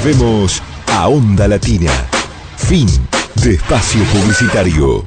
Volvemos a Onda Latina. Fin de espacio publicitario.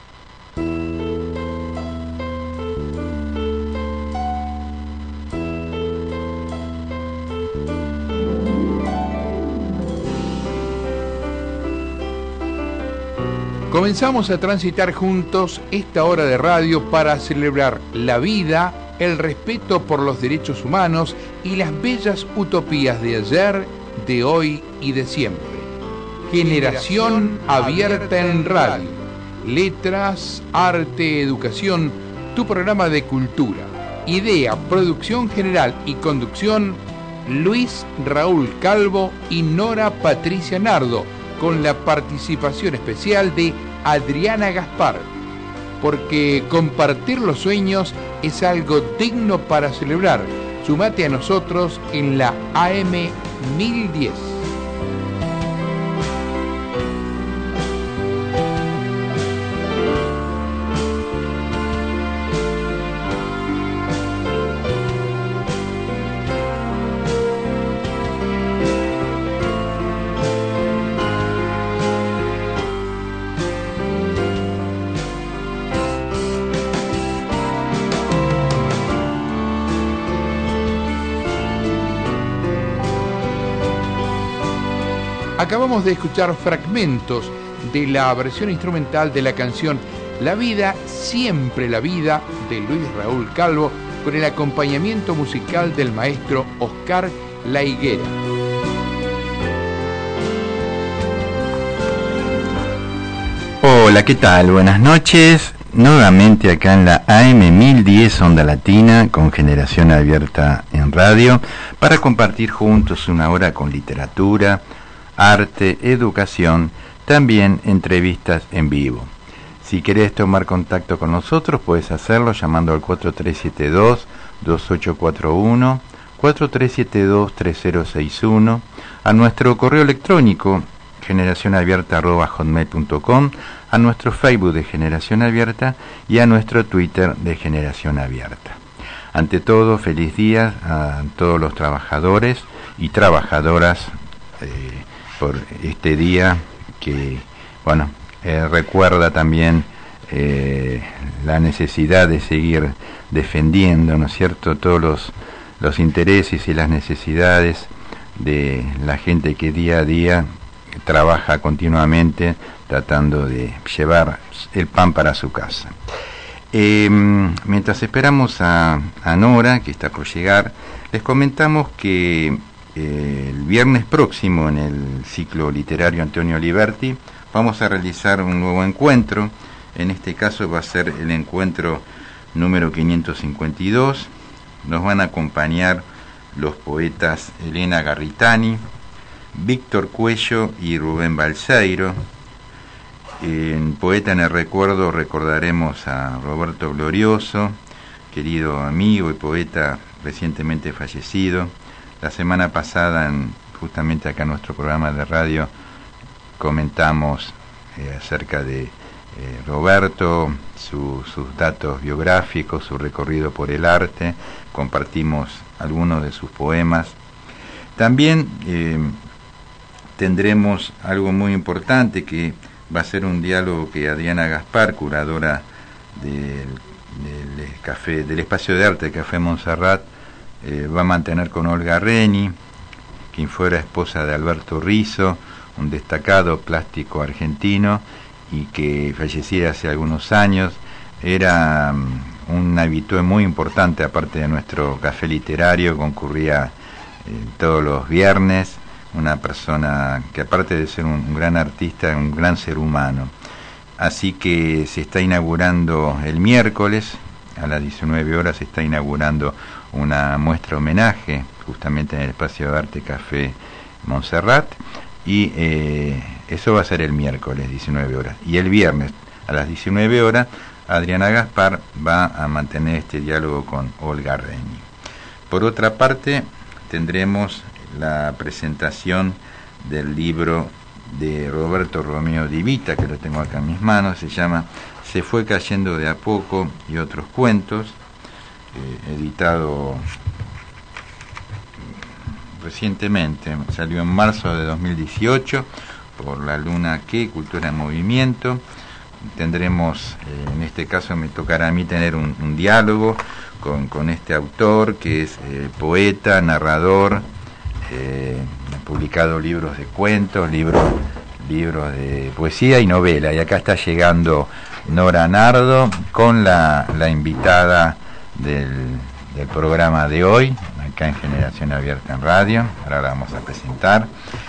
Comenzamos a transitar juntos esta hora de radio para celebrar la vida, el respeto por los derechos humanos y las bellas utopías de ayer, de hoy y de siempre. Generación abierta en radio. Letras, arte, educación, tu programa de cultura. Idea, producción general y conducción, Luis Raúl Calvo y Nora Patricia Nardo, con la participación especial de Adriana Gaspar, porque compartir los sueños es algo digno para celebrar. Sumate a nosotros en la AM 1010. Acabamos de escuchar fragmentos de la versión instrumental de la canción La Vida, Siempre la Vida, de Luis Raúl Calvo, con el acompañamiento musical del maestro Oscar La Higuera. Hola, ¿qué tal? Buenas noches. Nuevamente acá en la AM 1010 Onda Latina, con Generación Abierta en radio, para compartir juntos una hora con literatura, arte, educación, también entrevistas en vivo. Si querés tomar contacto con nosotros, puedes hacerlo llamando al 4372-2841, 4372-3061, a nuestro correo electrónico generacionabierta@hotmail.com, a nuestro Facebook de Generación Abierta y a nuestro Twitter de Generación Abierta. Ante todo, feliz día a todos los trabajadores y trabajadoras por este día que, recuerda también la necesidad de seguir defendiendo, ¿no es cierto?, todos los intereses y las necesidades de la gente que día a día trabaja continuamente tratando de llevar el pan para su casa. Mientras esperamos a Nora, que está por llegar, les comentamos que el viernes próximo, en el ciclo literario Antonio Liberti, vamos a realizar un nuevo encuentro. En este caso va a ser el encuentro número 552. Nos van a acompañar los poetas Elena Garritani, Víctor Cuello y Rubén Balseiro. En Poeta en el Recuerdo recordaremos a Roberto Glorioso, querido amigo y poeta recientemente fallecido. La semana pasada, justamente acá en nuestro programa de radio, comentamos acerca de Roberto, sus datos biográficos, su recorrido por el arte, compartimos algunos de sus poemas. También tendremos algo muy importante, que va a ser un diálogo que Adriana Gaspar, curadora del espacio de arte del Café Montserrat, va a mantener con Olga Reni, quien fuera esposa de Alberto Rizzo, un destacado plástico argentino y que fallecía hace algunos años. Era un habitué muy importante, aparte de nuestro café literario, concurría todos los viernes, una persona que, aparte de ser un gran artista, un gran ser humano. Así que se está inaugurando el miércoles, a las 19 horas se está inaugurando una muestra homenaje justamente en el espacio de arte Café Montserrat, y eso va a ser el miércoles 19 horas, y el viernes a las 19 horas Adriana Gaspar va a mantener este diálogo con Olga Reni. Por otra parte, tendremos la presentación del libro de Roberto Romeo Di Vita, que lo tengo acá en mis manos. Se llama Se fue cayendo de a poco y otros cuentos, editado recientemente, salió en marzo de 2018 por La Luna Que, Cultura en Movimiento. Tendremos, en este caso me tocará a mí tener un diálogo con este autor que es poeta, narrador, ha publicado libros de cuentos, libros de poesía y novela, y acá está llegando Nora Nardo con la invitada del programa de hoy, acá en Generación Abierta en Radio. Ahora la vamos a presentar.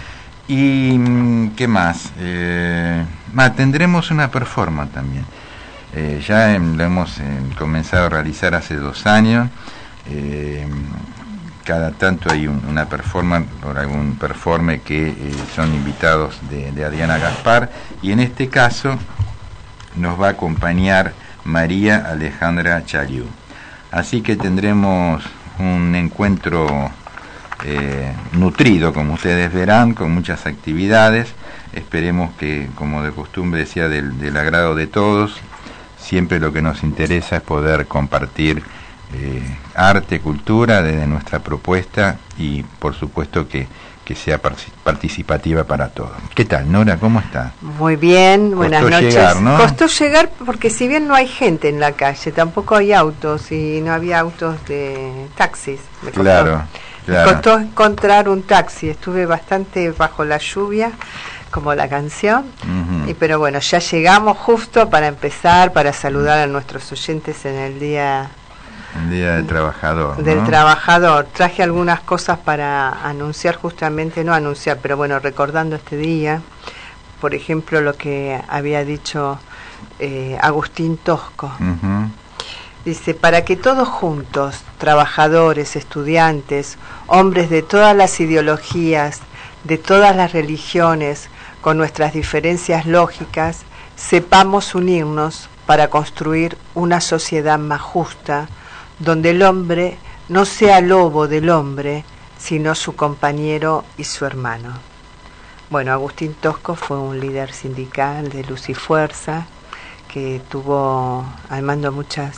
Y ¿qué más? Tendremos una performance también. Ya lo hemos comenzado a realizar hace 2 años. Cada tanto hay una performance por algún performe que son invitados de Adriana Gaspar, y en este caso nos va a acompañar María Alejandra Chaliú. Así que tendremos un encuentro nutrido, como ustedes verán, con muchas actividades. Esperemos que, como de costumbre, sea del agrado de todos. Siempre lo que nos interesa es poder compartir arte, cultura desde nuestra propuesta, y por supuesto que sea participativa para todos. ¿Qué tal, Nora? ¿Cómo está? Muy bien, buenas noches. Llegar, ¿no? Costó llegar porque si bien no hay gente en la calle, tampoco hay autos, y no había autos de taxis. Claro. Me costó encontrar un taxi, estuve bastante bajo la lluvia, como la canción, pero bueno, ya llegamos justo para empezar, para saludar a nuestros oyentes en el Día del Trabajador. Del Trabajador. Traje algunas cosas para anunciar, justamente, no anunciar, pero bueno, recordando este día. Por ejemplo, lo que había dicho Agustín Tosco. Dice: para que todos juntos, trabajadores, estudiantes, hombres de todas las ideologías, de todas las religiones, con nuestras diferencias lógicas, sepamos unirnos para construir una sociedad más justa, donde el hombre no sea lobo del hombre, sino su compañero y su hermano. Bueno, Agustín Tosco fue un líder sindical de Luz y Fuerza, que tuvo al mando muchas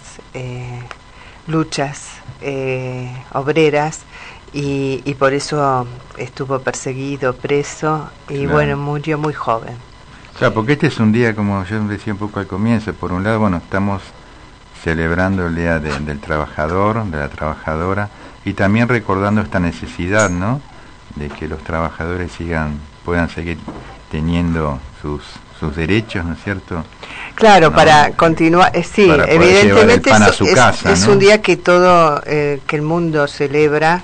luchas obreras, y por eso estuvo perseguido, preso, y claro, bueno, murió muy joven. Claro, porque este es un día, como yo decía un poco al comienzo, por un lado, bueno, estamos celebrando el Día del Trabajador, de la Trabajadora, y también recordando esta necesidad, ¿no?, de que los trabajadores puedan seguir teniendo sus derechos, ¿no es cierto? Claro, ¿no? Para continuar, sí, para evidentemente es un día que que el mundo celebra,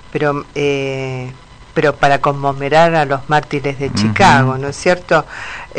pero para conmemorar a los mártires de Chicago, ¿no es cierto?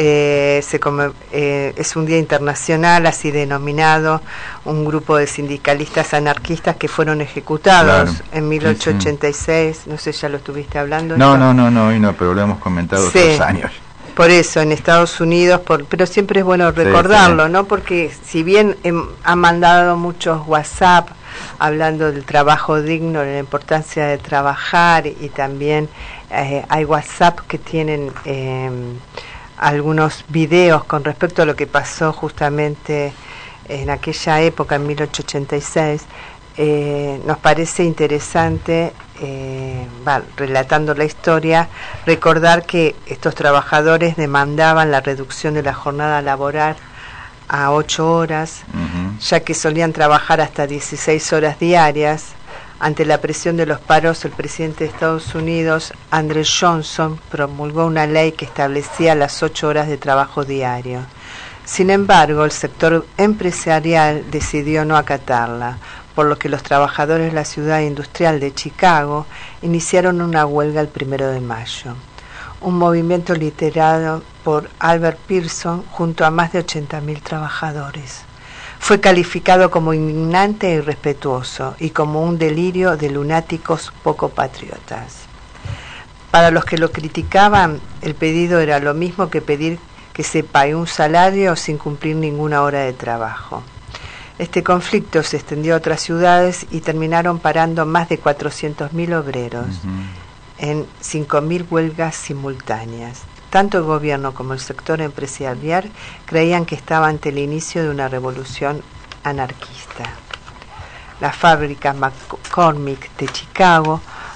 Es un día internacional, así denominado, un grupo de sindicalistas anarquistas que fueron ejecutados en 1886, no sé, ¿ya lo estuviste hablando? No, pero lo hemos comentado otros años. Por eso, en Estados Unidos, pero siempre es bueno recordarlo, ¿no? Porque si bien han mandado muchos WhatsApp hablando del trabajo digno, de la importancia de trabajar, y también hay WhatsApp que tienen algunos videos con respecto a lo que pasó justamente en aquella época, en 1886, nos parece interesante, relatando la historia, recordar que estos trabajadores demandaban la reducción de la jornada laboral a 8 horas, ya que solían trabajar hasta 16 horas diarias. Ante la presión de los paros, el presidente de Estados Unidos, Andrew Johnson, promulgó una ley que establecía las 8 horas de trabajo diario. Sin embargo, el sector empresarial decidió no acatarla, por lo que los trabajadores de la ciudad industrial de Chicago iniciaron una huelga el 1 de mayo. Un movimiento liderado por Albert Pearson junto a más de 80.000 trabajadores. Fue calificado como indignante e irrespetuoso, y como un delirio de lunáticos poco patriotas. Para los que lo criticaban, el pedido era lo mismo que pedir que se pague un salario sin cumplir ninguna hora de trabajo. Este conflicto se extendió a otras ciudades y terminaron parando más de 400.000 obreros en 5.000 huelgas simultáneas. Tanto el gobierno como el sector empresarial creían que estaba ante el inicio de una revolución anarquista. La fábrica McCormick de Chicago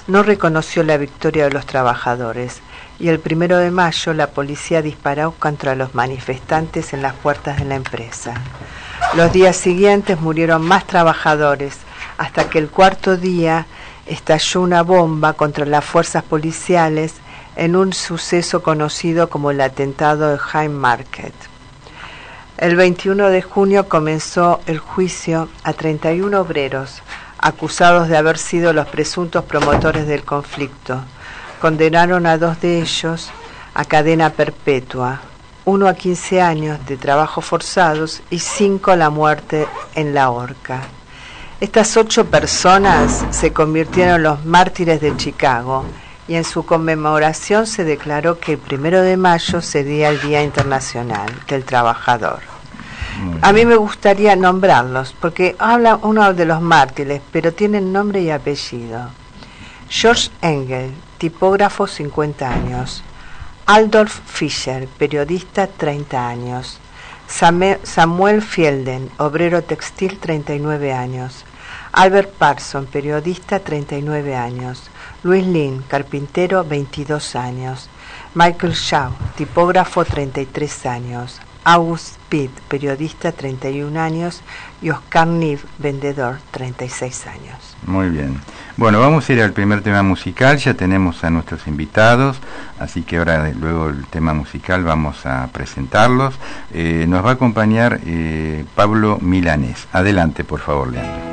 no reconoció la victoria de los trabajadores y el 1 de mayo la policía disparó contra los manifestantes en las puertas de la empresa. Los días siguientes murieron más trabajadores, hasta que el 4º día estalló una bomba contra las fuerzas policiales en un suceso conocido como el atentado de Haymarket. El 21 de junio comenzó el juicio a 31 obreros acusados de haber sido los presuntos promotores del conflicto. Condenaron a 2 de ellos a cadena perpetua, 1 a 15 años de trabajos forzados y 5 a la muerte en la horca. Estas 8 personas se convirtieron en los mártires de Chicago y en su conmemoración se declaró que el 1 de mayo sería el Día Internacional del Trabajador. A mí me gustaría nombrarlos porque habla uno de los mártires, pero tienen nombre y apellido. George Engel, tipógrafo, 50 años. Adolf Fischer, periodista, 30 años. Samuel Fielden, obrero textil, 39 años. Albert Parson, periodista, 39 años. Louis Lin, carpintero, 22 años. Michael Shaw, tipógrafo, 33 años. August Pitt, periodista, 31 años. Y Oscar Neve, vendedor, 36 años. Muy bien. Bueno, vamos a ir al primer tema musical. Ya tenemos a nuestros invitados, así que ahora luego el tema musical vamos a presentarlos. Nos va a acompañar Pablo Milanés. Adelante, por favor, Leandro.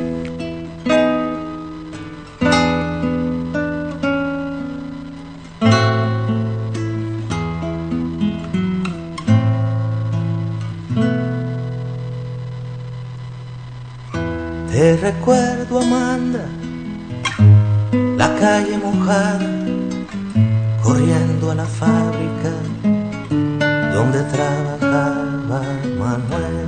Te recuerdo, Amanda, la calle mojada, corriendo a la fábrica donde trabajaba Manuel.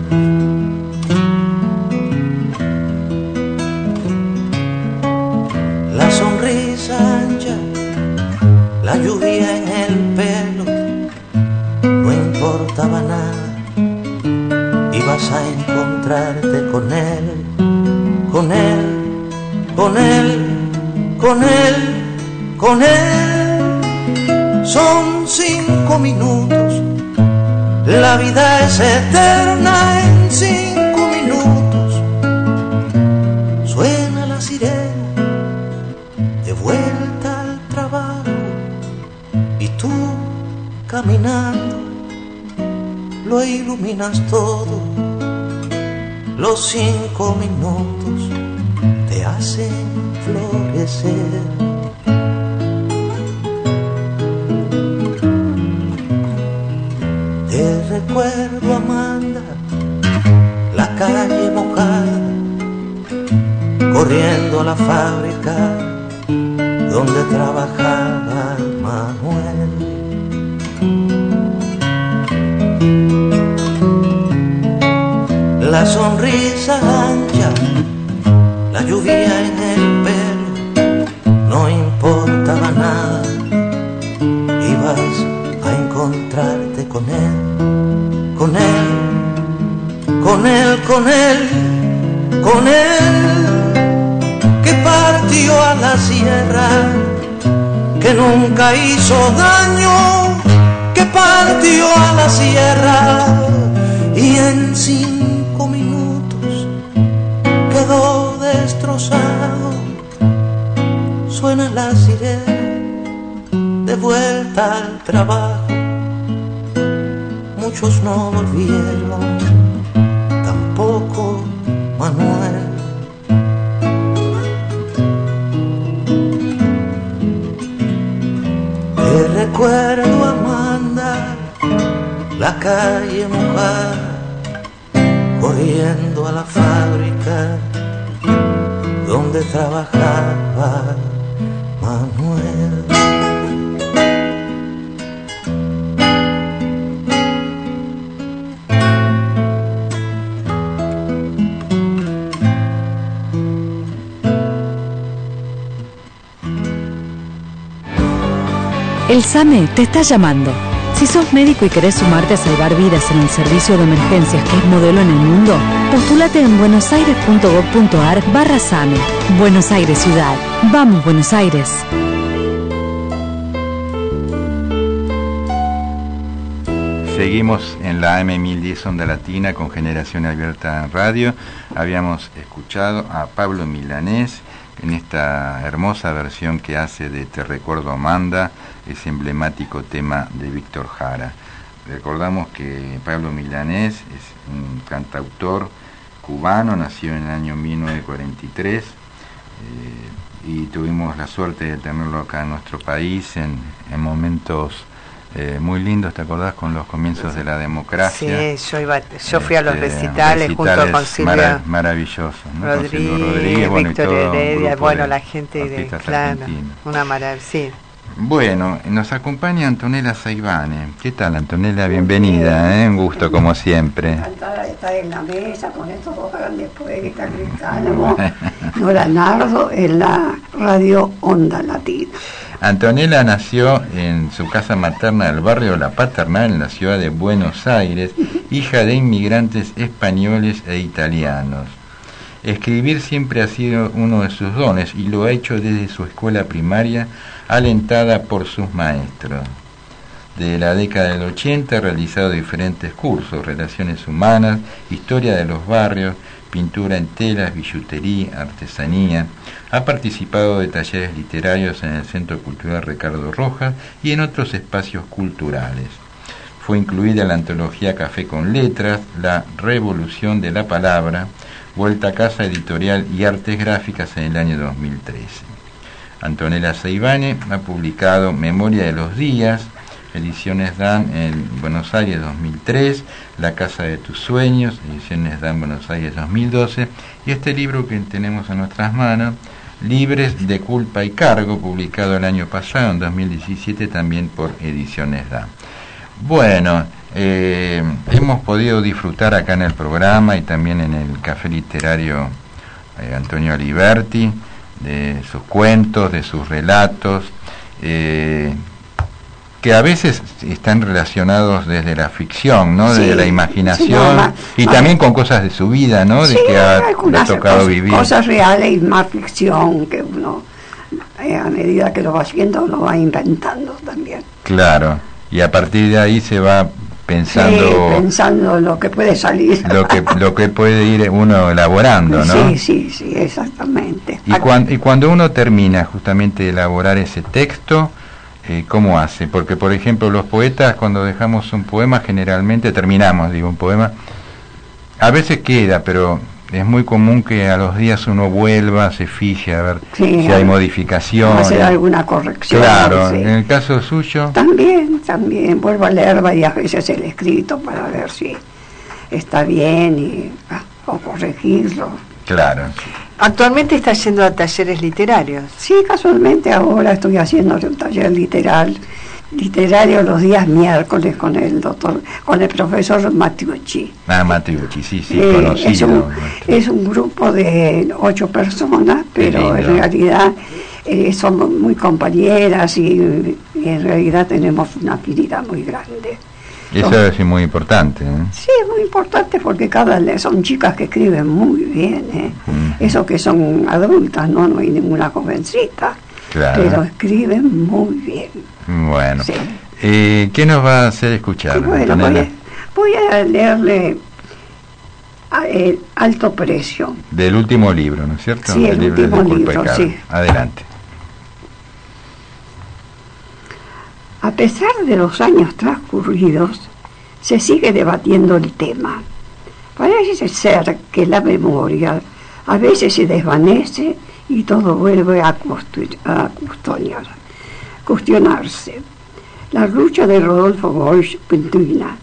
La sonrisa ancha, la lluvia en el pelo, no importaba nada, ibas a encontrarte con él. Con él, con él, con él, con él. Son 5 minutos, la vida es eterna en 5 minutos. Suena la sirena, de vuelta al trabajo, y tú caminando, lo iluminas todo. Los 5 minutos te hacen florecer. Te recuerdo, Amanda, la calle mojada, corriendo a la fábrica donde trabajaba Manuel. La sonrisa ancha, la lluvia en el pelo, no importaba nada, ibas a encontrarte con él, con él, con él, con él, con él, que partió a la sierra, que nunca hizo daño, que partió a la sierra y en 5 minutos quedó destrozado. Suena la sirena, de vuelta al trabajo. Muchos no volvieron, tampoco Manuel. Te recuerdo, Amanda, la calle mojada, corriendo a la fábrica donde trabajaba Manuel. El SAME te está llamando. Si sos médico y querés sumarte a salvar vidas en el servicio de emergencias que es modelo en el mundo, postúlate en buenosaires.gov.ar/SAME. Buenos Aires Ciudad. Vamos, Buenos Aires. Seguimos en la AM1010 Onda Latina con Generación Abierta en Radio. Habíamos escuchado a Pablo Milanés en esta hermosa versión que hace de Te Recuerdo Amanda, ese emblemático tema de Víctor Jara. Recordamos que Pablo Milanés es un cantautor cubano, nació en el año 1943 y tuvimos la suerte de tenerlo acá en nuestro país en momentos muy lindos, ¿te acordás? Con los comienzos de la democracia. Sí, yo fui a los recitales junto con Silvia maravillosos, ¿no? Rodríguez, Víctor Heredia, bueno, la gente de claro, una maravilla, sí. Bueno, nos acompaña Antonella Saibane. ¿Qué tal, Antonella? Bienvenida, un gusto como siempre. Encantada de estar en la mesa con estos dos grandes poetas que estamos. Nora Nardo en la radio Onda Latina. Antonella nació en su casa materna del barrio La Paternal, en la ciudad de Buenos Aires, hija de inmigrantes españoles e italianos. Escribir siempre ha sido uno de sus dones y lo ha hecho desde su escuela primaria, alentada por sus maestros. De la década del 80 ha realizado diferentes cursos: relaciones humanas, historia de los barrios, pintura en telas, billutería, artesanía. Ha participado de talleres literarios en el Centro Cultural Ricardo Rojas y en otros espacios culturales. Fue incluida en la antología Café con Letras, La Revolución de la Palabra, Vuelta a Casa Editorial y Artes Gráficas en el año 2013. Antonella Saibane ha publicado Memoria de los Días, Ediciones Dan en Buenos Aires 2003, La Casa de tus Sueños, Ediciones Dan Buenos Aires 2012, y este libro que tenemos en nuestras manos, Libres de Culpa y Cargo, publicado el año pasado, en 2017, también por Ediciones Dan. Bueno, hemos podido disfrutar acá en el programa y también en el Café Literario Antonio Aliberti, de sus cuentos, de sus relatos, que a veces están relacionados desde la ficción, ¿no? Desde la imaginación, sí, y también con cosas de su vida, ¿no? Sí, de que le ha tocado vivir. Cosas reales y más ficción que uno, a medida que lo va haciendo, lo va inventando también. Claro, y a partir de ahí se va pensando lo que puede salir. Lo que puede ir uno elaborando, ¿no? Sí, exactamente. Y cuando uno termina justamente de elaborar ese texto, ¿cómo hace? Porque, por ejemplo, los poetas, cuando dejamos un poema, generalmente terminamos, un poema, a veces queda, pero es muy común que a los días uno vuelva, se fije a ver si hay modificaciones. Hacer alguna corrección. Claro, en el caso suyo. También, vuelvo a leer varias veces el escrito para ver si está bien o corregirlo. Claro. Actualmente está yendo a talleres literarios. Sí, casualmente ahora estoy haciendo un taller literario los días miércoles con el profesor Mattiucci. Mattiucci, sí, conocido. Es un grupo de 8 personas, pero en realidad somos muy compañeras y en realidad tenemos una afinidad muy grande. Eso es muy importante, ¿eh? Sí, es muy importante porque son chicas que escriben muy bien, Eso que son adultas, no hay ninguna jovencita, claro, pero escriben muy bien. Bueno, sí. ¿Qué nos va a hacer escuchar? Bueno, voy a leerle El Alto Precio. Del último libro, ¿no es cierto? Sí, el último libro, sí. Adelante. A pesar de los años transcurridos, se sigue debatiendo el tema. Parece ser que la memoria a veces se desvanece y todo vuelve a cuestionarse. La lucha de Rodolfo Bosch Pintuina,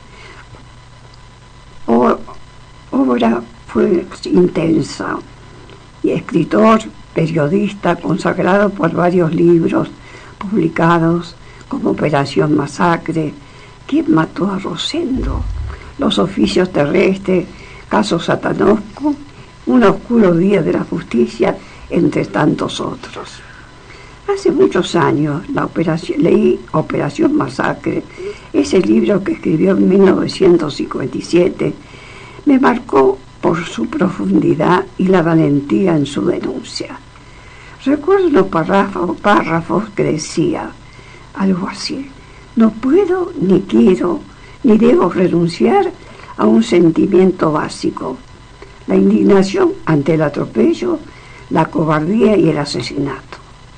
obra fue intensa, y escritor, periodista, consagrado por varios libros publicados, como Operación Masacre, ¿Quién mató a Rosendo?, Los oficios terrestres, Caso Satanosco, Un oscuro día de la justicia, entre tantos otros. Hace muchos años leí Operación Masacre, ese libro que escribió en 1957. Me marcó por su profundidad y la valentía en su denuncia. Recuerdo los párrafos que decía algo así: no puedo, ni quiero, ni debo renunciar a un sentimiento básico: la indignación ante el atropello, la cobardía y el asesinato.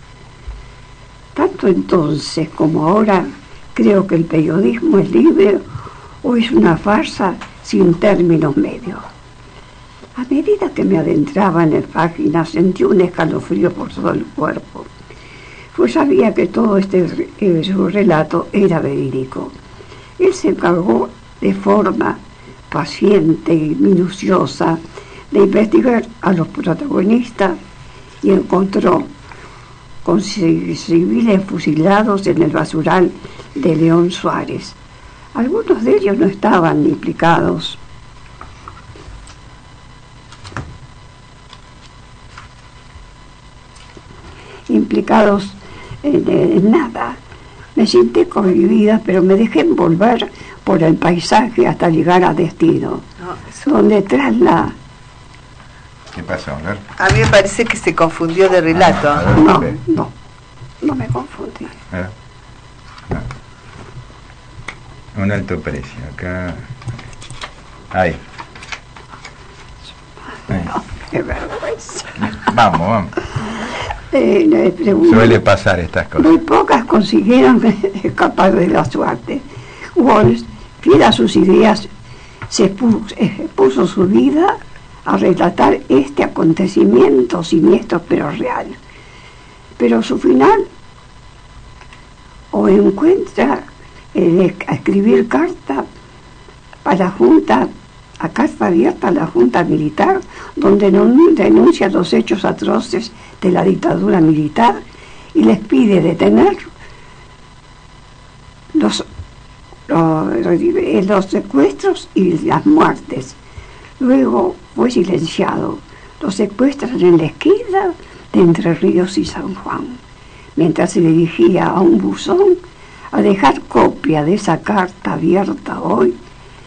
Tanto entonces como ahora creo que el periodismo es libre o es una farsa sin términos medios. A medida que me adentraba en la página sentí un escalofrío por todo el cuerpo, pues sabía que todo su relato era verídico. Él se encargó de forma paciente y minuciosa de investigar a los protagonistas y encontró con civiles fusilados en el basural de León Suárez. Algunos de ellos no estaban implicados en nada. Me sentí conmovida, pero me dejé envolver por el paisaje hasta llegar a destino, donde tras la... ¿Qué pasó? A ver. A mí me parece que se confundió de relato. No me confundí. Un alto precio, acá. Ahí. No, qué vergüenza. Vamos. Le pregunto, Suele pasar estas cosas. muy pocas consiguieron escapar de la suerte. Walsh, fiel a sus ideas, puso su vida a relatar este acontecimiento siniestro pero real. Pero su final o encuentra a escribir carta a la Junta, a carta abierta a la Junta Militar, donde denuncia los hechos atroces de la dictadura militar y les pide detener los secuestros y las muertes. Luego fue silenciado. Lo secuestran en la esquina de Entre Ríos y San Juan, mientras se dirigía a un buzón a dejar copia de esa carta abierta hoy.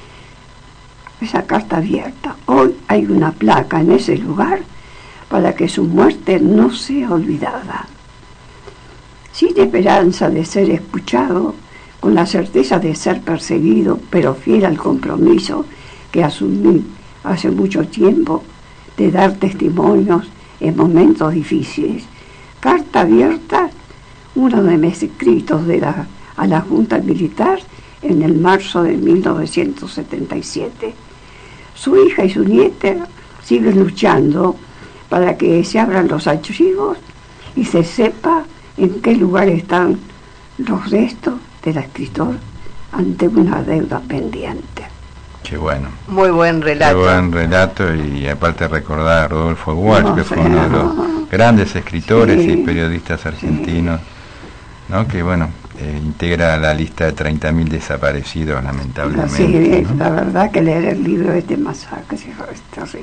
Hoy hay una placa en ese lugar para que su muerte no sea olvidada. Sin esperanza de ser escuchado, con la certeza de ser perseguido, pero fiel al compromiso que asumí hace mucho tiempo de dar testimonios en momentos difíciles. Carta abierta, uno de mis escritos a la Junta Militar en el marzo de 1977. Su hija y su nieta siguen luchando para que se abran los archivos y se sepa en qué lugar están los restos del escritor ante una deuda pendiente. Qué bueno. Muy buen relato. Qué buen relato, y aparte recordar a Rodolfo Walsh, que fue uno de los grandes escritores y periodistas argentinos, ¿no? Que bueno, integra la lista de 30.000 desaparecidos, lamentablemente. Sí, ¿no? La verdad que leer el libro de Masacre es terrible.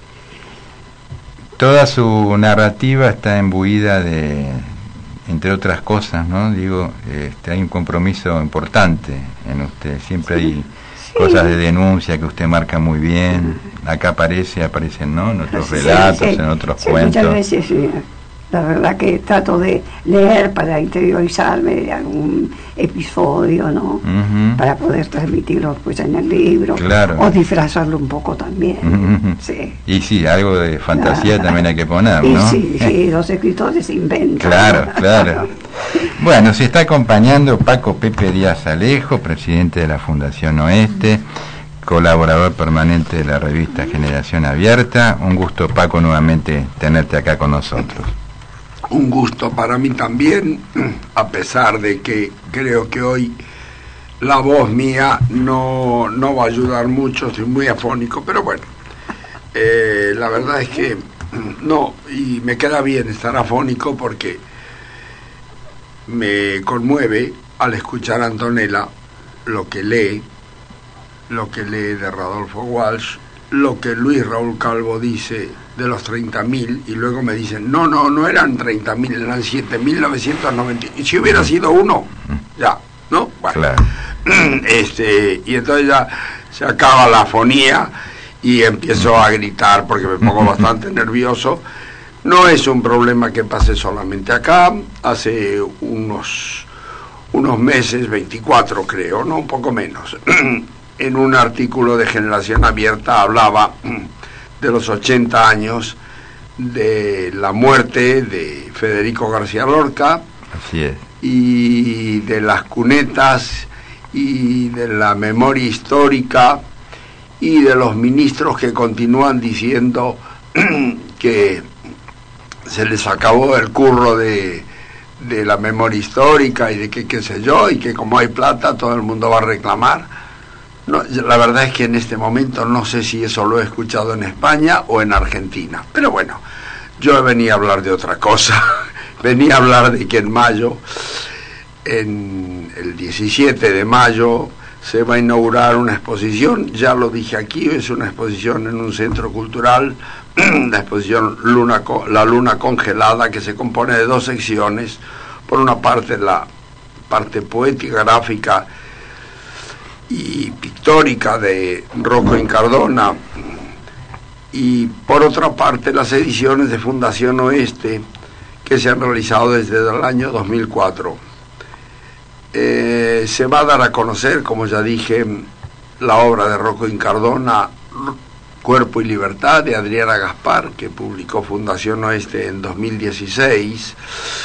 Toda su narrativa está imbuida de, entre otras cosas, ¿no? Digo, hay un compromiso importante en usted. Siempre hay cosas de denuncia que usted marca muy bien. Acá aparecen, ¿no? En otros relatos, en otros cuentos. Muchas veces, sí. La verdad que trato de leer para interiorizarme de algún episodio, ¿no? Uh-huh. Para poder transmitirlo pues en el libro. Claro. O disfrazarlo un poco también. Uh-huh. Sí. Y sí, algo de fantasía también hay que poner, Y ¿no? sí, los escritores inventan. Claro. Bueno, se está acompañando Paco Pepe Díaz Alejo, presidente de la Fundación Oeste, colaborador permanente de la revista Generación Abierta. Un gusto, Paco, nuevamente tenerte acá con nosotros. Un gusto para mí también, a pesar de que creo que hoy la voz mía no va a ayudar mucho, estoy muy afónico, pero bueno, la verdad es que no, y me queda bien estar afónico porque me conmueve al escuchar a Antonella lo que lee de Rodolfo Walsh, lo que Luis Raúl Calvo dice de los 30.000 y luego me dicen, no eran 30.000, eran 7.990. Y si hubiera sido uno, ya, ¿no? Bueno, Claro. Y entonces ya se acaba la afonía y empiezo a gritar porque me pongo bastante nervioso. No es un problema que pase solamente acá. Hace unos meses, 24 creo, no, un poco menos, en un artículo de Generación Abierta hablaba de los 80 años de la muerte de Federico García Lorca. Así es. Y de las cunetas y de la memoria histórica y de los ministros que continúan diciendo que se les acabó el curro de la memoria histórica y de que qué sé yo, y que como hay plata todo el mundo va a reclamar. No, la verdad es que en este momento no sé si eso lo he escuchado en España o en Argentina, pero bueno, yo venía a hablar de otra cosa. Venía a hablar de que en mayo, en el 17 de mayo, se va a inaugurar una exposición, ya lo dije aquí, es una exposición en un centro cultural, la exposición La Luna Congelada, que se compone de dos secciones. Por una parte la parte poética, gráfica y pictórica de Rocco Incardona, y por otra parte las ediciones de Fundación Oeste, que se han realizado desde el año 2004. Se va a dar a conocer, como ya dije, la obra de Rocco Incardona, Cuerpo y Libertad, de Adriana Gaspar, que publicó Fundación Oeste en 2016,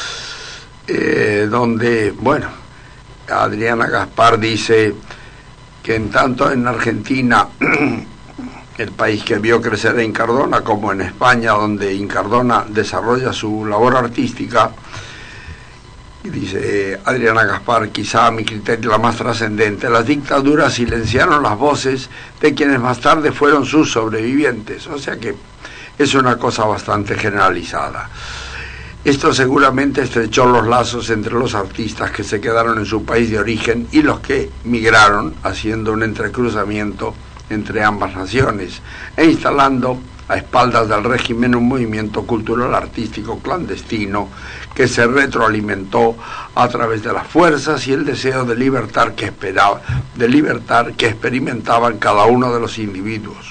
donde, bueno, Adriana Gaspar dice que en tanto en Argentina, el país que vio crecer a Incardona, como en España, donde Incardona desarrolla su labor artística, y dice Adriana Gaspar, quizá a mi criterio la más trascendente, las dictaduras silenciaron las voces de quienes más tarde fueron sus sobrevivientes. O sea que es una cosa bastante generalizada. Esto seguramente estrechó los lazos entre los artistas que se quedaron en su país de origen y los que migraron, haciendo un entrecruzamiento entre ambas naciones e instalando a espaldas del régimen un movimiento cultural artístico clandestino que se retroalimentó a través de las fuerzas y el deseo de libertad que experimentaban cada uno de los individuos.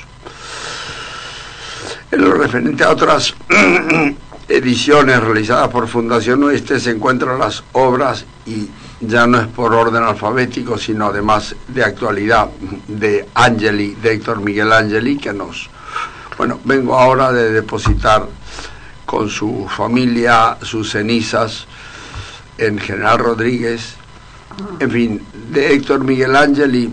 En lo referente a otras ediciones realizadas por Fundación Oeste se encuentran las obras, y ya no es por orden alfabético, sino además de actualidad, de Angeli, de Héctor Miguel Angeli, que vengo ahora de depositar con su familia sus cenizas en General Rodríguez. En fin, de Héctor Miguel Angeli,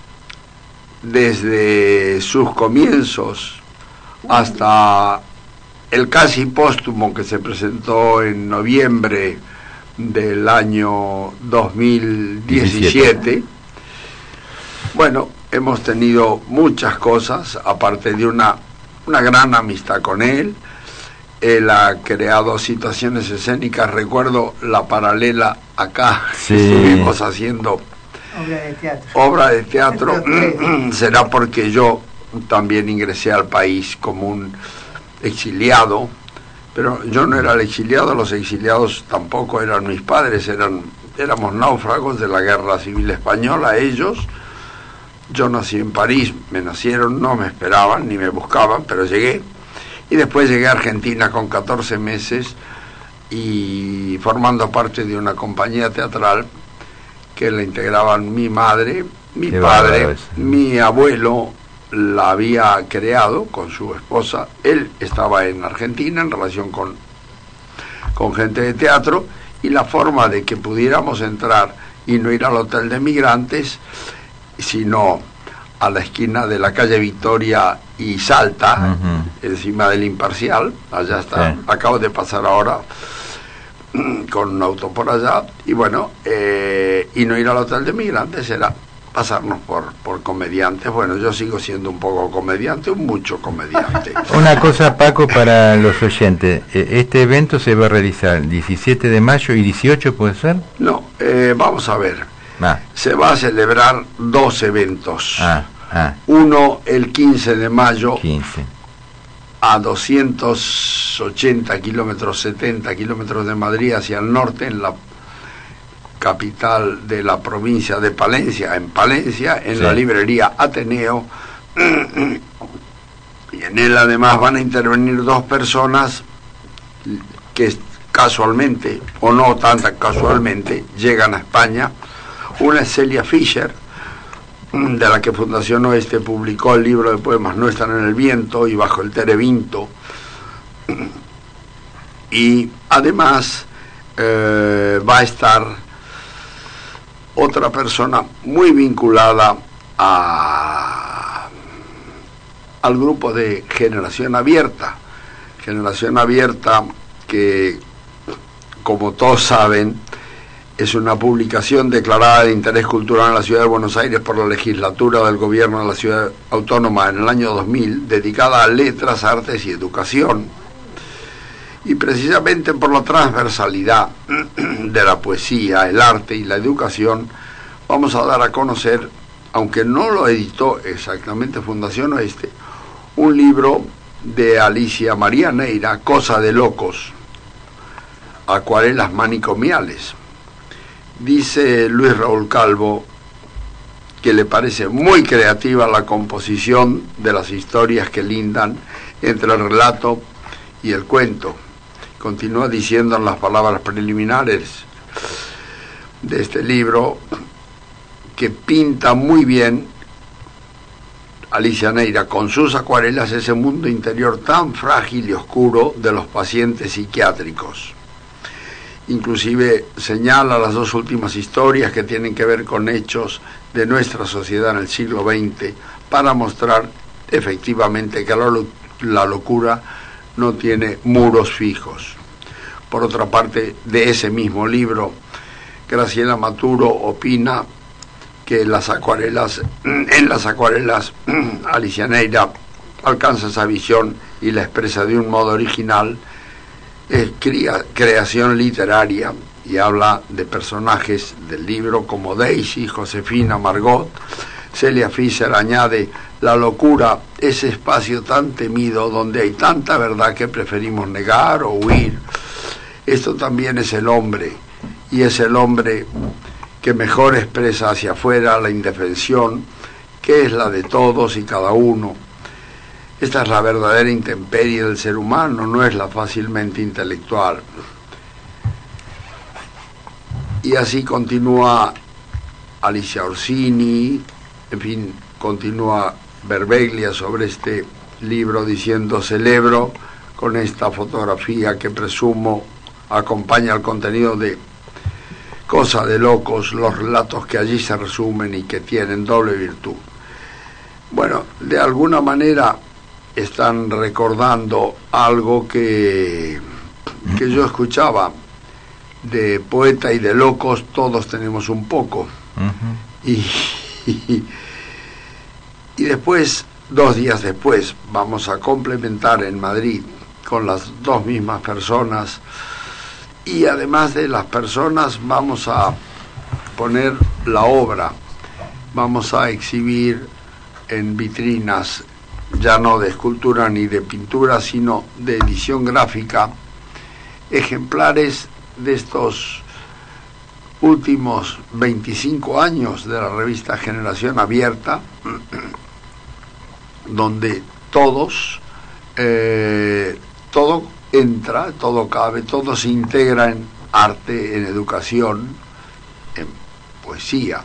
desde sus comienzos hasta el casi póstumo que se presentó en noviembre del año 2017. Bueno, hemos tenido muchas cosas, aparte de una gran amistad con él. Él ha creado situaciones escénicas. Recuerdo la paralela acá, sí. Estuvimos haciendo obra de teatro. Será porque yo también ingresé al país como un exiliado, pero yo no era el exiliado, los exiliados tampoco eran mis padres, éramos náufragos de la Guerra Civil Española, ellos. Yo nací en París, me nacieron, no me esperaban ni me buscaban, pero llegué. Y después llegué a Argentina con 14 meses y formando parte de una compañía teatral que la integraban mi madre, mi padre, mi abuelo la había creado con su esposa. Él estaba en Argentina en relación con gente de teatro, y la forma de que pudiéramos entrar y no ir al hotel de migrantes, sino a la esquina de la calle Victoria y Salta, encima del Imparcial, allá está, sí. Acabo de pasar ahora con un auto por allá, y bueno, y no ir al hotel de migrantes era pasarnos por comediantes. Bueno, yo sigo siendo un poco comediante, mucho comediante. Una cosa, Paco, para los oyentes, este evento se va a realizar el 17 de mayo y 18, ¿puede ser? No, vamos a ver. Se va a celebrar dos eventos. Uno el 15 de mayo 15. a 280 kilómetros, 70 kilómetros de Madrid hacia el norte, en la capital de la provincia de Palencia, en la librería Ateneo. Y en él además van a intervenir dos personas que casualmente, o no tan casualmente, llegan a España. Una es Celia Fischer, de la que Fundación Oeste publicó el libro de poemas No están en el viento y Bajo el Terebinto. Y además va a estar otra persona muy vinculada al grupo de Generación Abierta. Generación Abierta, que, como todos saben, es una publicación declarada de interés cultural en la Ciudad de Buenos Aires por la legislatura del gobierno de la Ciudad Autónoma en el año 2000, dedicada a letras, artes y educación. Y precisamente por la transversalidad de la poesía, el arte y la educación, vamos a dar a conocer, aunque no lo editó exactamente Fundación Oeste, un libro de Alicia María Neira, Cosa de locos, acuarelas manicomiales. Dice Luis Raúl Calvo que le parece muy creativa la composición de las historias que lindan entre el relato y el cuento. Continúa diciendo en las palabras preliminares de este libro que pinta muy bien Alicia Neira con sus acuarelas ese mundo interior tan frágil y oscuro de los pacientes psiquiátricos. Inclusive señala las dos últimas historias que tienen que ver con hechos de nuestra sociedad en el siglo XX para mostrar efectivamente que la locura no tiene muros fijos. Por otra parte, de ese mismo libro, Graciela Maturo opina que en las acuarelas Alicia Neira alcanza esa visión y la expresa de un modo original. Es creación literaria y habla de personajes del libro como Daisy, Josefina, Margot. Celia Fischer añade: la locura, ese espacio tan temido donde hay tanta verdad que preferimos negar o huir. Esto también es el hombre, y es el hombre que mejor expresa hacia afuera la indefensión, que es la de todos y cada uno. Esta es la verdadera intemperie del ser humano, no es la fácilmente intelectual. Y así continúa Alicia Orsini, en fin, continúa Berbeglia sobre este libro diciendo: celebro con esta fotografía que presumo acompaña el contenido de Cosa de locos, los relatos que allí se resumen y que tienen doble virtud. Bueno, de alguna manera están recordando algo que yo escuchaba: de poeta y de locos todos tenemos un poco. Y después, 2 días después, vamos a complementar en Madrid con las dos mismas personas, y además de las personas vamos a poner la obra, vamos a exhibir en vitrinas, ya no de escultura ni de pintura, sino de edición gráfica, ejemplares de estos últimos 25 años de la revista Generación Abierta, donde todo entra, todo cabe, todo se integra en arte, en educación, en poesía.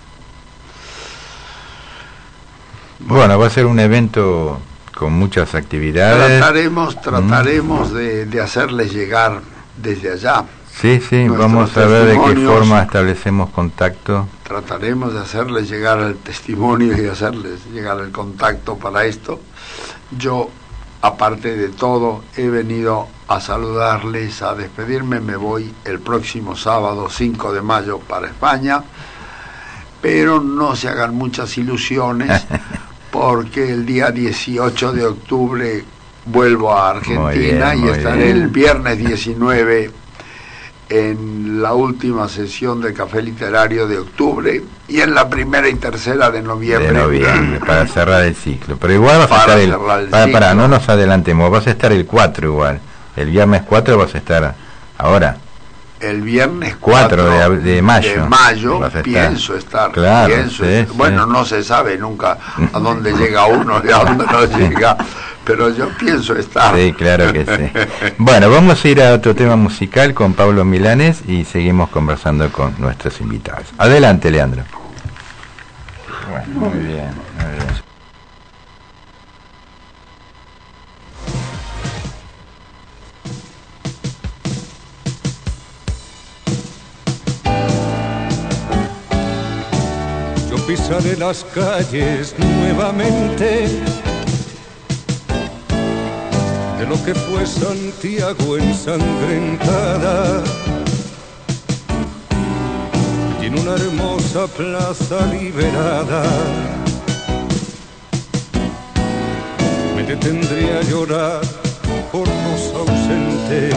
Bueno, va a ser un evento con muchas actividades. Trataremos de hacerles llegar desde allá. Sí, vamos a ver de qué forma establecemos contacto. Trataremos de hacerles llegar el testimonio y hacerles llegar el contacto para esto. Yo, aparte de todo, he venido a saludarles, a despedirme. Me voy el próximo sábado 5 de mayo para España, pero no se hagan muchas ilusiones porque el día 18 de octubre vuelvo a Argentina y estaré el viernes 19 en la última sesión del Café Literario de octubre y en la primera y tercera de noviembre. Para cerrar el ciclo. Pero igual vas a estar para no nos adelantemos, vas a estar el 4 igual. El viernes 4 vas a estar ahora. El viernes 4 de mayo. De mayo pienso estar. Claro, bueno, no se sabe nunca a dónde llega uno y a dónde no llega, pero yo pienso estar. Sí, claro que sí. Bueno, vamos a ir a otro tema musical con Pablo Milanés y seguimos conversando con nuestros invitados. Adelante, Leandro. Bueno, muy bien, muy bien. Pisaré las calles nuevamente de lo que fue Santiago ensangrentada, y en una hermosa plaza liberada me detendré a llorar por los ausentes.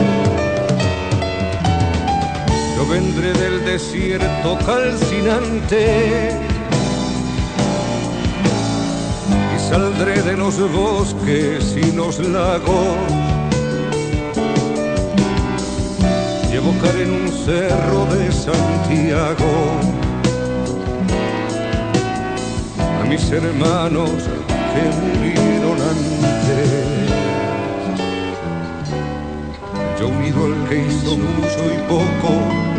Yo vendré del desierto calcinante, saldré de los bosques y los lagos y evocaré en un cerro de Santiago a mis hermanos que murieron antes. Yo unido al que hizo mucho y poco,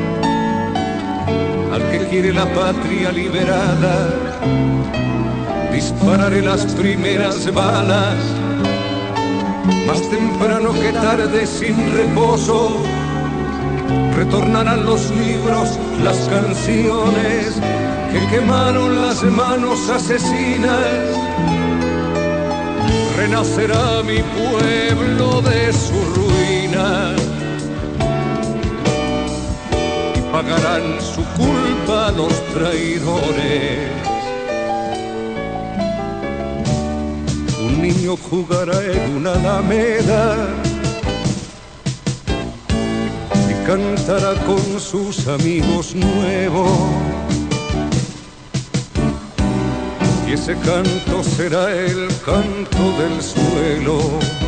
al que quiere la patria liberada, dispararé las primeras balas, más temprano que tarde sin reposo. Retornarán los libros, las canciones que quemaron las manos asesinas. Renacerá mi pueblo de su ruina y pagarán su culpa los traidores. Un niño jugará en una alameda y cantará con sus amigos nuevos, y ese canto será el canto del suelo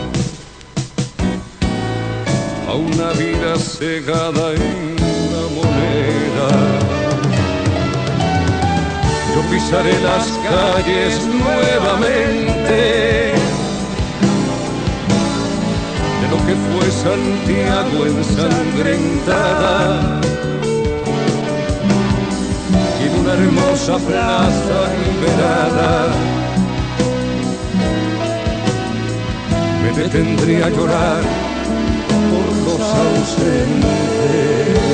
a una vida cegada en la moneda. Yo pisaré las calles nuevamente de lo que fue Santiago ensangrentada, y en una hermosa plaza liberada me detendré a llorar por los ausentes.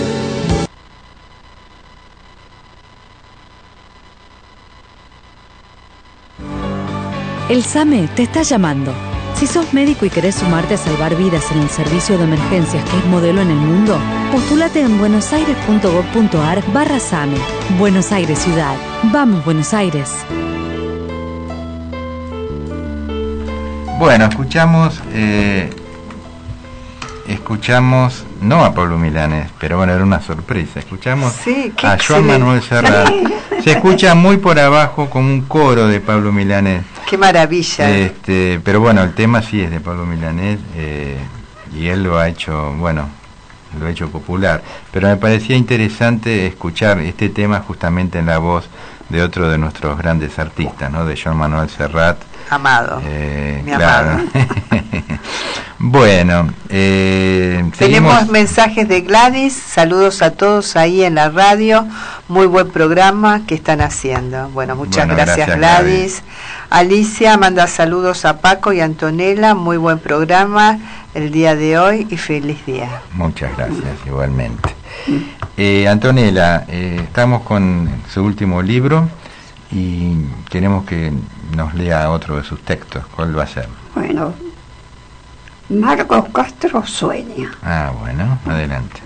El SAME te está llamando. Si sos médico y querés sumarte a salvar vidas en el servicio de emergencias que es modelo en el mundo, postúlate en buenosaires.gov.ar/SAME. Buenos Aires Ciudad. Vamos, Buenos Aires. Bueno, escuchamos no a Pablo Milanés, pero bueno, era una sorpresa. Escuchamos a Joan Manuel Serrat. Se escucha muy por abajo como un coro de Pablo Milanés. Qué maravilla. Pero bueno, el tema sí es de Pablo Milanés, y él lo ha hecho, bueno, lo ha hecho popular. Pero me parecía interesante escuchar este tema justamente en la voz de otro de nuestros grandes artistas, ¿no? De Joan Manuel Serrat. Amado. Mi claro. amado. Bueno, tenemos mensajes de Gladys. Saludos a todos ahí en la radio. Muy buen programa que están haciendo. Bueno, muchas gracias Gladys. Alicia manda saludos a Paco y Antonella. Muy buen programa el día de hoy y feliz día. Muchas gracias, igualmente. Antonella, estamos con su último libro y queremos que nos lea otro de sus textos. ¿Cuál va a ser? Bueno, Marcos Castro sueña. Ah, bueno, adelante.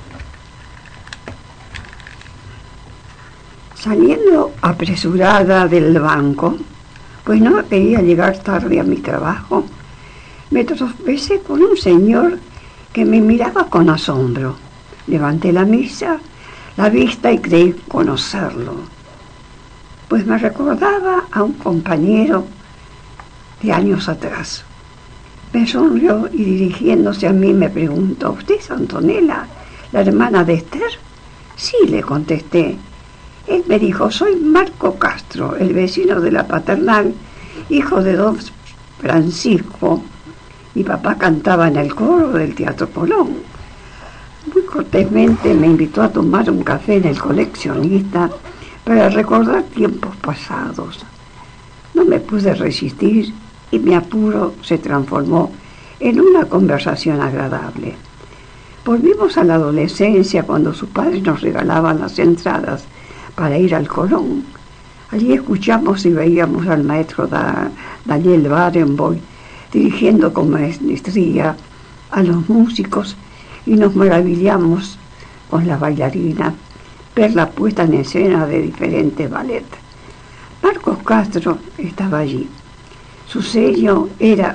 Saliendo apresurada del banco, pues no quería llegar tarde a mi trabajo, me tropecé con un señor que me miraba con asombro. Levanté la vista y creí conocerlo, pues me recordaba a un compañero de años atrás. Me sonrió y dirigiéndose a mí me preguntó: ¿usted es Antonella, la hermana de Esther? Sí, le contesté. Él me dijo: soy Marco Castro, el vecino de la paternal, hijo de don Francisco. Mi papá cantaba en el coro del Teatro Colón. Muy cortésmente me invitó a tomar un café en el Coleccionista para recordar tiempos pasados. No me pude resistir y mi apuro se transformó en una conversación agradable. Volvimos a la adolescencia cuando sus padres nos regalaban las entradas para ir al Colón. Allí escuchamos y veíamos al maestro Daniel Barenboim dirigiendo con maestría a los músicos y nos maravillamos con las bailarinas, ver la puesta en escena de diferentes ballet. Marcos Castro estaba allí. Su sueño era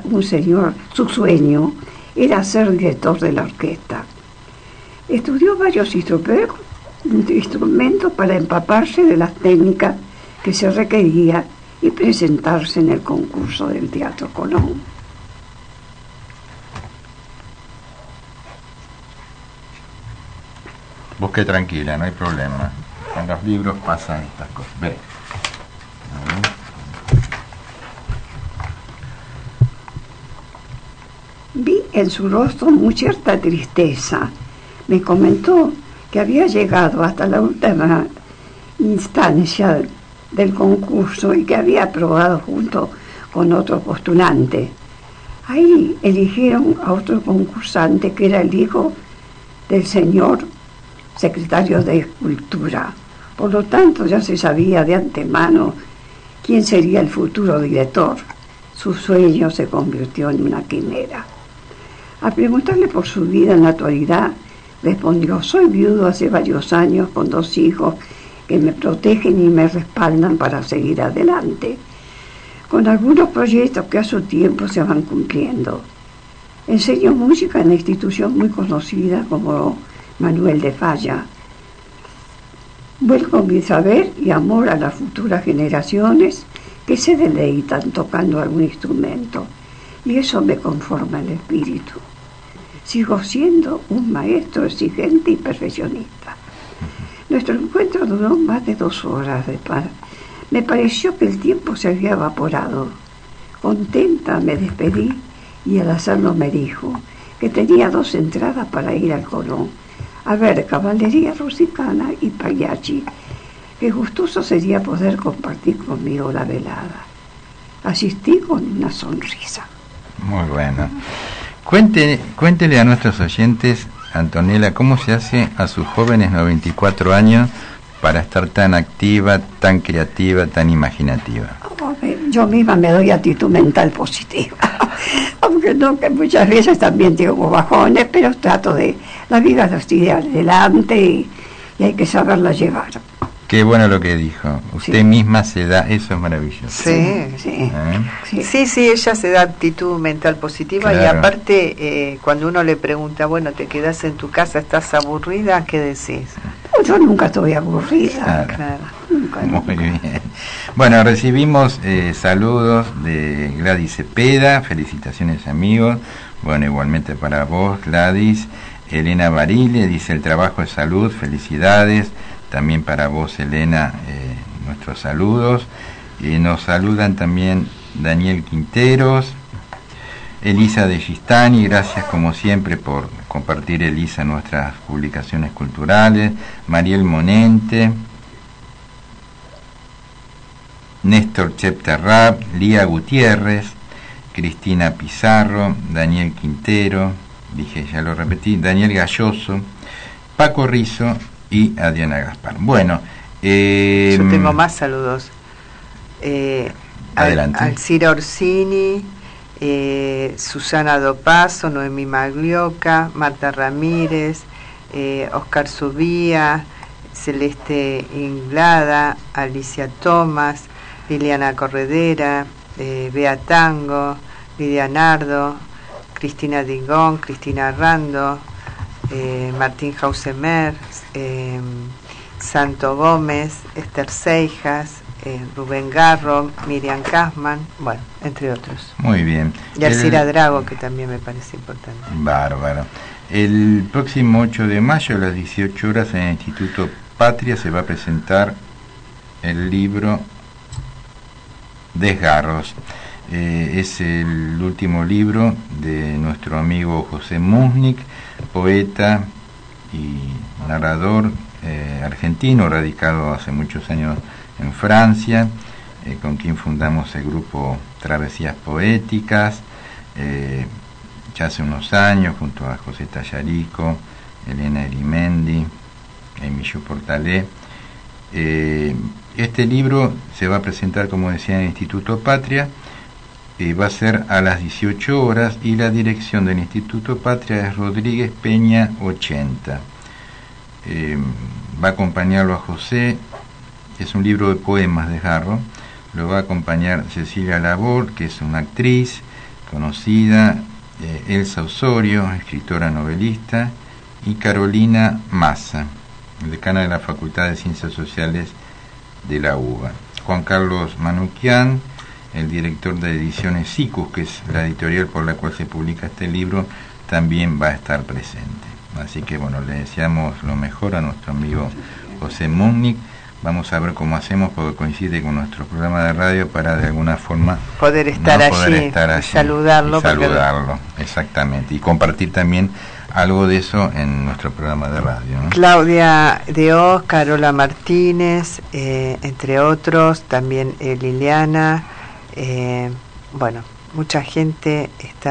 ser director de la orquesta. Estudió varios instrumentos para empaparse de las técnicas que se requería y presentarse en el concurso del Teatro Colón. Busque tranquila, no hay problema. En los libros pasan estas cosas. Ve. Vi en su rostro muy cierta tristeza. Me comentó que había llegado hasta la última instancia del concurso y que había aprobado junto con otro postulante. Ahí eligieron a otro concursante que era el hijo del señor secretario de Cultura. Por lo tanto, ya se sabía de antemano quién sería el futuro director. Su sueño se convirtió en una quimera. Al preguntarle por su vida en la actualidad, respondió: soy viudo hace varios años con 2 hijos que me protegen y me respaldan para seguir adelante, con algunos proyectos que a su tiempo se van cumpliendo. Enseño música en la institución muy conocida como Manuel de Falla. Vuelco mi saber y amor a las futuras generaciones que se deleitan tocando algún instrumento, y eso me conforma el espíritu. Sigo siendo un maestro exigente y perfeccionista. Nuestro encuentro duró más de 2 horas de paz. Me pareció que el tiempo se había evaporado. Contenta me despedí y al hacerlo me dijo que tenía 2 entradas para ir al Colón a ver caballería rusicana y pagliacci, que gustoso sería poder compartir conmigo la velada. Asistí con una sonrisa. Muy bueno. Cuéntele a nuestros oyentes, Antonella, cómo se hace a sus jóvenes 94 años para estar tan activa, tan creativa, tan imaginativa. Yo misma me doy actitud mental positiva, aunque no, que muchas veces también tengo bajones, pero trato de la vida de ir adelante y hay que saberla llevar. Qué bueno lo que dijo. Usted misma se da, eso es maravilloso. Sí, ella se da actitud mental positiva, claro. Y aparte, cuando uno le pregunta, bueno, te quedas en tu casa, estás aburrida, ¿qué decís? Yo nunca estoy aburrida. Claro. Nunca. Muy bien. Bueno, recibimos saludos de Gladys Cepeda, felicitaciones amigos. Bueno, igualmente para vos, Gladys. Elena Barile dice: el trabajo es salud, felicidades. También para vos, Elena, nuestros saludos. Nos saludan también Daniel Quinteros, Elisa de Gistani, gracias como siempre por compartir, Elisa, nuestras publicaciones culturales. Mariel Monente, Néstor Chepterrap, Lía Gutiérrez, Cristina Pizarro, Daniel Quintero, dije, ya lo repetí, Daniel Galloso, Paco Rizzo y a Diana Gaspar. Bueno, yo tengo más saludos. Adelante. Alcira Orsini, Susana Dopaso, Noemí Maglioca, Marta Ramírez, Oscar Subía, Celeste Inglada, Alicia Tomás, Liliana Corredera, Bea Tango, Lidia Nardo, Cristina Digón, Cristina Rando, Martín Hausemer, Santo Gómez, Esther Seijas, Rubén Garro, Miriam Kasman, bueno, entre otros. Muy bien. Y Alcira Drago, que también me parece importante. Bárbaro. El próximo 8 de mayo a las 18 horas en el Instituto Patria se va a presentar el libro Desgarros. Es el último libro de nuestro amigo José Musnik, poeta y narrador argentino, radicado hace muchos años en Francia, con quien fundamos el grupo Travesías Poéticas, ya hace unos años, junto a José Tallarico, Elena Erimendi, Emilio Portalé. Este libro se va a presentar, como decía, en el Instituto Patria, va a ser a las 18 horas, y la dirección del Instituto Patria es Rodríguez Peña 80. Va a acompañarlo a José. Es un libro de poemas de Garro. Lo va a acompañar Cecilia Labor, que es una actriz conocida, Elsa Osorio, escritora novelista, y Carolina Massa, decana de la Facultad de Ciencias Sociales de la UBA. Juan Carlos Manuquian, el director de Ediciones Sicus, que es la editorial por la cual se publica este libro, también va a estar presente. Así que bueno, le deseamos lo mejor a nuestro amigo José Musnik. Vamos a ver cómo hacemos, porque coincide con nuestro programa de radio, para de alguna forma poder estar allí, saludarlo, exactamente, y compartir también algo de eso en nuestro programa de radio, ¿no? Claudia de Oz, Carola Martínez, entre otros, también Liliana, bueno, mucha gente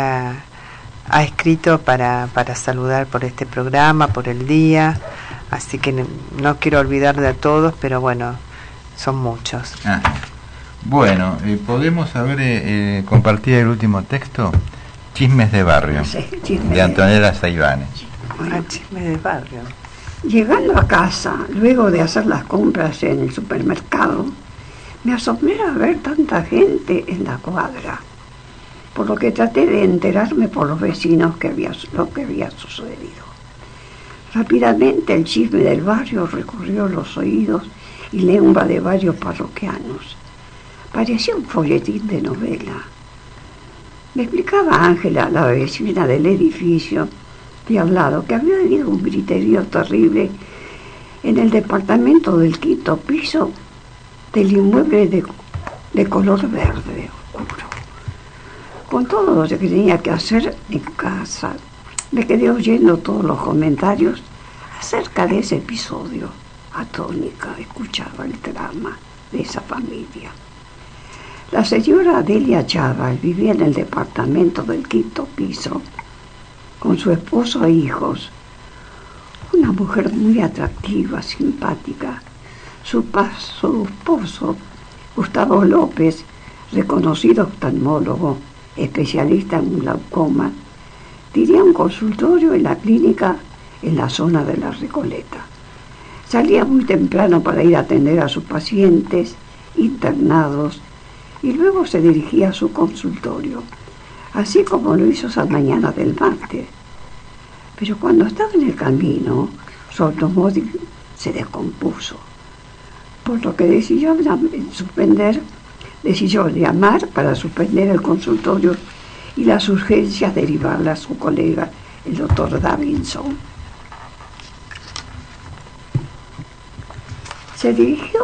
ha escrito para saludar por este programa, por el día. Así que no quiero olvidar de a todos, pero bueno, son muchos. Bueno, ¿podemos compartir el último texto? Chismes de barrio, sí, de Antonella Saibane. Chismes de barrio. Llegando a casa, luego de hacer las compras en el supermercado, me asombré a ver tanta gente en la cuadra, por lo que traté de enterarme por los vecinos lo que había sucedido. Rápidamente el chisme del barrio recorrió los oídos y lengua de varios parroquianos. Parecía un folletín de novela. Me explicaba Ángela, la vecina del edificio de al lado, que había habido un griterío terrible en el departamento del quinto piso del inmueble de color verde oscuro. Con todo lo que tenía que hacer en casa, me quedé oyendo todos los comentarios acerca de ese episodio. Atónica escuchaba el drama de esa familia. La señora Delia Chávez vivía en el departamento del quinto piso con su esposo e hijos. Una mujer muy atractiva, simpática. Su esposo, Gustavo López, reconocido oftalmólogo, especialista en glaucoma, tenía un consultorio en la clínica en la zona de la Recoleta. Salía muy temprano para ir a atender a sus pacientes internados y luego se dirigía a su consultorio, así como lo hizo esa mañana del martes. Pero cuando estaba en el camino, su automóvil se descompuso, por lo que decidió llamar para suspender el consultorio y las urgencias derivarlas a su colega, el doctor Davidson. Se dirigió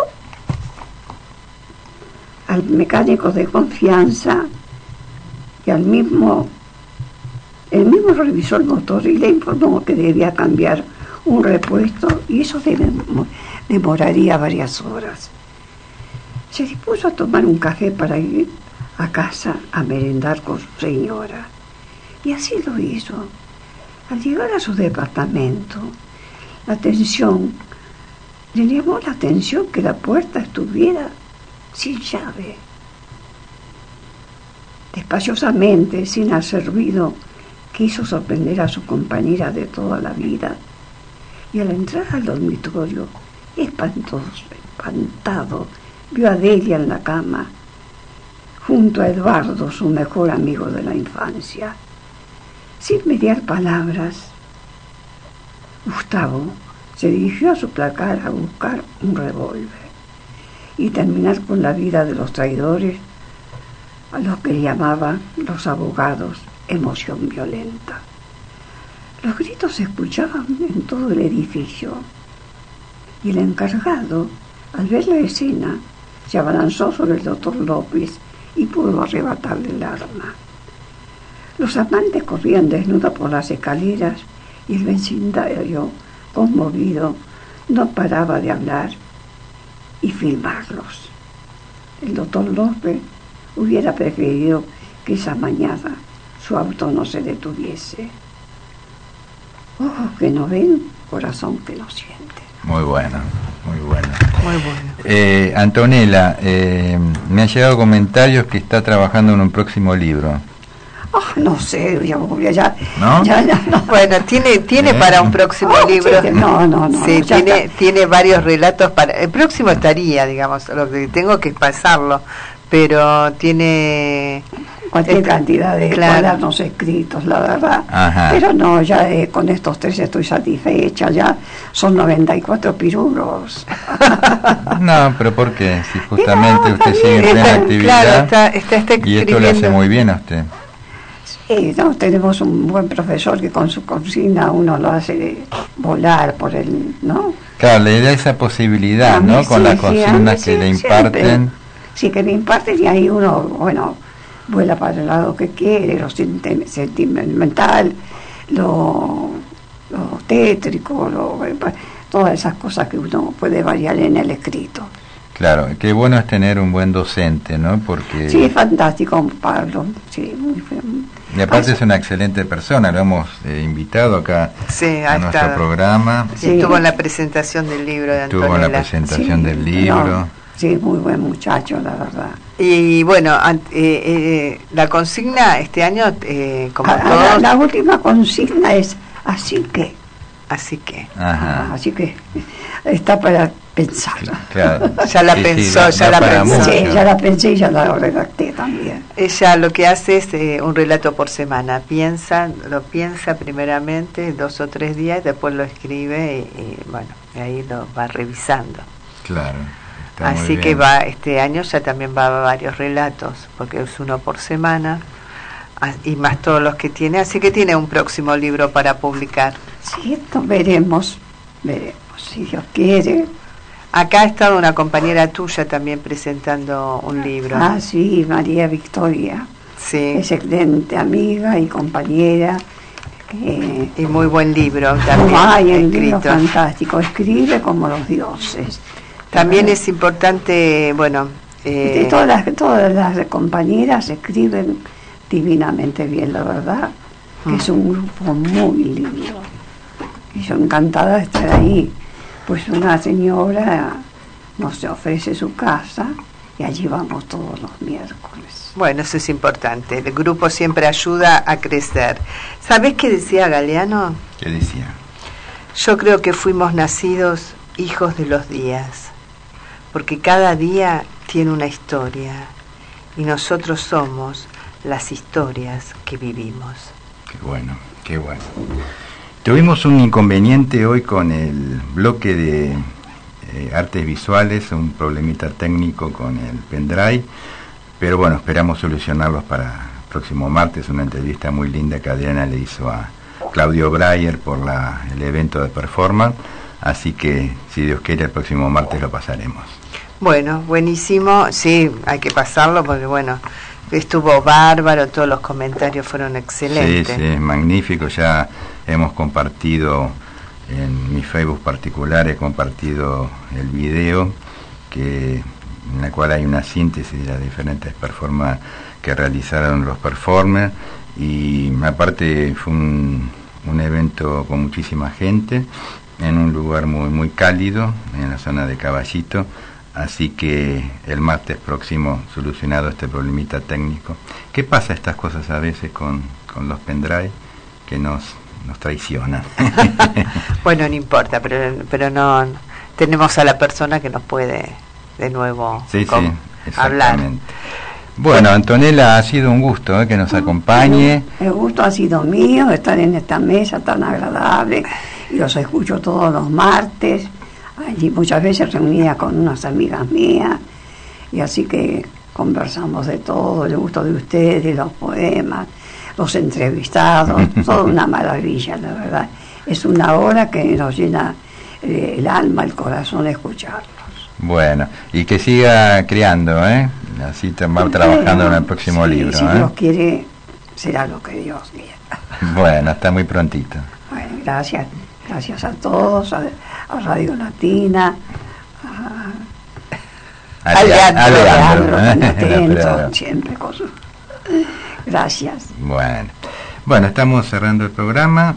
al mecánico de confianza y el mismo revisó el motor y le informó que debía cambiar un repuesto y eso demoraría varias horas. Se dispuso a tomar un café para ir a casa a merendar con su señora. Y así lo hizo. Al llegar a su departamento, le llamó la atención que la puerta estuviera sin llave. Despaciosamente, sin hacer ruido, quiso sorprender a su compañera de toda la vida. Y al entrar al dormitorio, espantado, vio a Delia en la cama, junto a Eduardo, su mejor amigo de la infancia. Sin mediar palabras, Gustavo se dirigió a su placar a buscar un revólver y terminar con la vida de los traidores, a los que llamaban los abogados emoción violenta. Los gritos se escuchaban en todo el edificio y el encargado, al ver la escena, se abalanzó sobre el doctor López y pudo arrebatarle el arma. Los amantes corrían desnudos por las escaleras y el vecindario, conmovido, no paraba de hablar y filmarlos. El doctor López hubiera preferido que esa mañana su auto no se detuviese. Ojos que no ven, corazón que no siente. Muy bueno, muy bueno. Muy bueno. Antonella, me han llegado comentarios que está trabajando en un próximo libro. No sé, ya, ¿No? ya, no. Bueno, tiene para un próximo libro. Sí, no. Sí, tiene varios relatos para. El próximo estaría, digamos, lo que tengo que pasarlo, pero tiene cualquier cantidad de cuadernos escritos, la verdad. Ajá. Pero no, ya con estos 3 estoy satisfecha, ya son 94 pirulos. No, pero ¿por qué? Si justamente usted sigue en plena actividad, claro, está y esto le hace muy bien a usted. Sí, no, tenemos un buen profesor que con su consigna uno lo hace volar por el, ¿no? Claro, le da esa posibilidad, ¿no? Con las consignas que le imparten. Sí, que le imparten y ahí uno, bueno, vuela para el lado que quiere, lo sentimental, lo tétrico, todas esas cosas que uno puede variar en el escrito. Claro, qué bueno es tener un buen docente, ¿no? Porque sí, es fantástico, Pablo. Sí, muy bien. Y aparte es una excelente persona, lo hemos invitado acá a nuestro programa. Sí. Estuvo en la presentación del libro de Antonella. Estuvo en la presentación del libro. Sí, muy buen muchacho, la verdad. Y bueno, la consigna este año, como todos... La última consigna es así que. Ajá. Así que está para pensar. Claro. Ya la pensó, ya la pensé y ya la redacté también. Ella lo que hace es un relato por semana. Lo piensa primeramente 2 o 3 días y después lo escribe y bueno, ahí lo va revisando. Claro. Así que este año ya también va a varios relatos, porque es 1 por semana y más todos los que tiene, así que tiene un próximo libro para publicar. Sí, esto veremos, si Dios quiere. Acá ha estado una compañera tuya también presentando un libro. Ah, sí, María Victoria. Sí. Excelente amiga y compañera. Y muy buen libro también. El libro fantástico, escribe como los dioses. También es importante, bueno... todas las compañeras escriben divinamente bien, la verdad. Es un grupo muy lindo. Y yo encantada de estar ahí. Pues una señora nos ofrece su casa y allí vamos todos los miércoles. Bueno, eso es importante. El grupo siempre ayuda a crecer. ¿Sabés qué decía Galeano? ¿Qué decía? Yo creo que fuimos nacidos hijos de los días, porque cada día tiene una historia y nosotros somos las historias que vivimos. Qué bueno, qué bueno. Tuvimos un inconveniente hoy con el bloque de artes visuales, un problemita técnico con el pendrive, pero bueno, esperamos solucionarlos para el próximo martes, una entrevista muy linda que Adriana le hizo a Claudio Breyer por el evento de performance, así que si Dios quiere el próximo martes lo pasaremos. Bueno, buenísimo, sí, hay que pasarlo porque bueno, estuvo bárbaro, todos los comentarios fueron excelentes. Sí, magnífico, ya hemos compartido en mi Facebook particular, he compartido el video en la cual hay una síntesis de las diferentes performances que realizaron los performers, y aparte fue un evento con muchísima gente en un lugar muy muy cálido en la zona de Caballito. Así que el martes próximo solucionado este problemita técnico. ¿Qué pasa estas cosas a veces con los pendrive que nos traicionan? Bueno, no importa, pero no tenemos a la persona que nos puede de nuevo hablar. Bueno, Antonella, ha sido un gusto que nos acompañe. El gusto ha sido mío estar en esta mesa tan agradable y los escucho todos los martes, allí muchas veces reunida con unas amigas mías, y así que conversamos de todo, el gusto de ustedes, los poemas, los entrevistados, toda una maravilla, la verdad. Es una hora que nos llena el alma, el corazón escucharlos. Bueno, y que siga creando, así va trabajando en el próximo libro. Si Dios quiere, será lo que Dios quiera. Bueno, hasta muy prontito. Bueno, gracias a todos, a Radio Latina, a Leandro, atento, siempre con su... Gracias. Bueno, estamos cerrando el programa,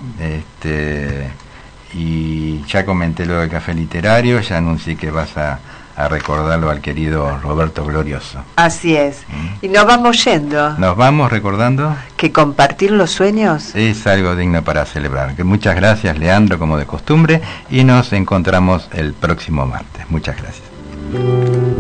y ya comenté lo del café literario, ya anuncié que vas a recordarlo al querido Roberto Glorioso. Así es. Y nos vamos yendo. Nos vamos recordando que compartir los sueños es algo digno para celebrar. Que muchas gracias, Leandro, como de costumbre, y nos encontramos el próximo martes. Muchas gracias.